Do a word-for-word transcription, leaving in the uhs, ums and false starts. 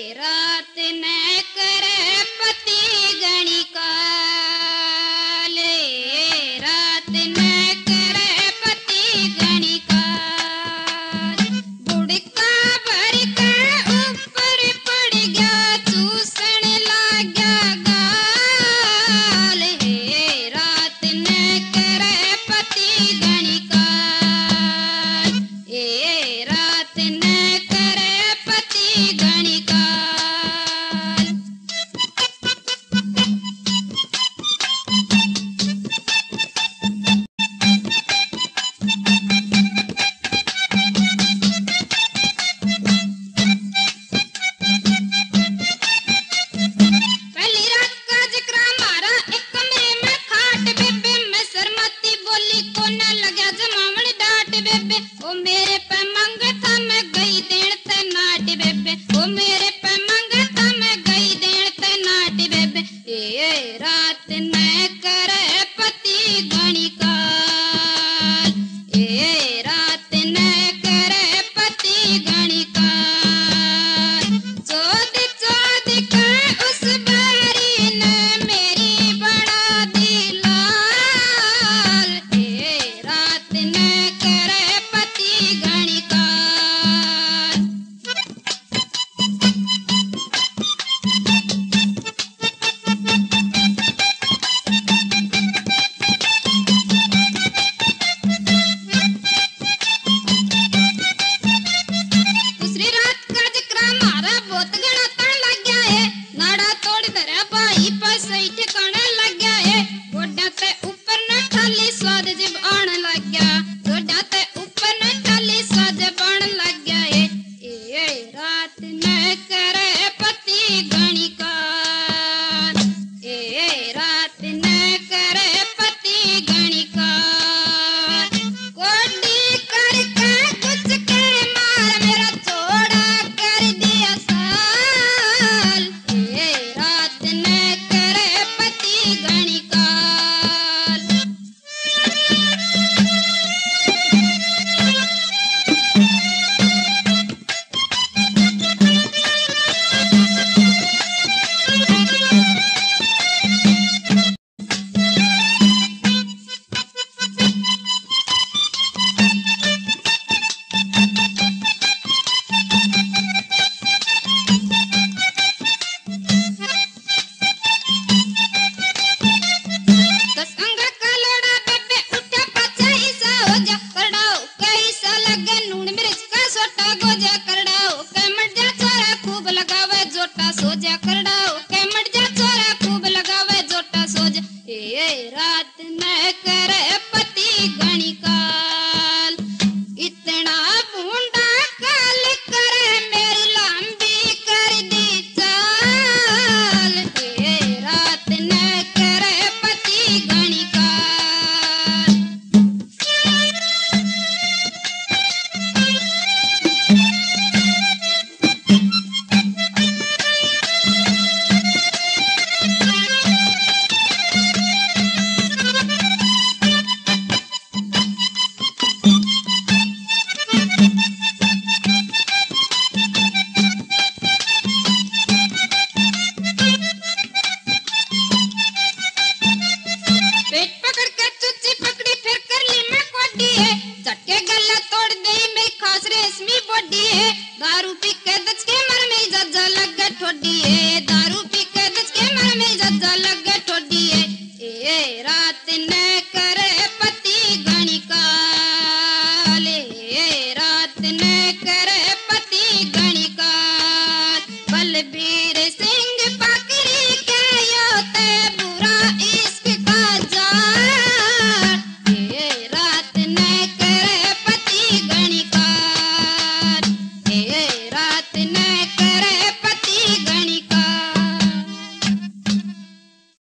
रात न करे पति गणिकाल, रात न करे पति गणिकाल। बुड़का भर के ऊपर पड़ गया चूसने लाग्या गाल, हे रात न करे पति गणिकाल, हे रात न करे पति गणिकाल। पहली रात का जिक्र मारा एक कमरे में खाट बेबे, मैं शर्माती बोली को न लगा जमावण डांट बेबे, ओ मेरे पे मंगता मैं गई देण ते नाट बेबे, ओ मेरे पे मंगता मैं गई देण ते नाट बेबे, ए रात न करे पति गणिकाल, ए रात न करे पति गणिकाल। चोद चोद के उस बैरी ने मेरी बड़ा दी लाल, ए रात न करे पति गणिकाल। दूसरी रात का जिक्र मारा बहुत गड़ा तन लग गया है, नाड़ा तोड़ धरा भाई पर सही ठिकाने लग गया है, गोड्या ते ऊपर न ठाली स्वाद जब आने लग गया, गोड्या ते ऊपर न ठाली स्वाद जब आने लग गया है, ए रात न करे पति गणिकाल, ए रात न करे पति गणिकाल। कोडी करके कुछ के मार मेरा चौड़ा कर दिया साल, ए रात न करे पति गणिकाल। दस अंग का लोड़ा बेबे उठा पाछा हिस्सा हो जा, करड़ाओ के हिस्सा लगे नून मिर्च का सोटा गोजा, करड़ाओ के मट जा छोरा खूब लगावे जोटा सो जा, करड़ाओ के मट जा छोरा खूब लगावे जोटा सो जा, ए रात न करे पति गणिकाल। इतना भूंडा काल करे मेरी लंबी कर दी चाल, ए रात न करे पति गणिकाल। पेट पकड़ के चुच्ची पकड़ी फिर कर ली मैं कोडी है, झटके गला तोड़ दे मेरी खास रेशमी बॉडी है, दारू पी के दच के मर मेरी जज्जा लग गए ठोडी है, दारू पी के दच के मर मेरी जज्जा लग गए ठोडी है, ए रात न करे पति गणिकाल, ए रात न करे पति गणिकाल। बलबीर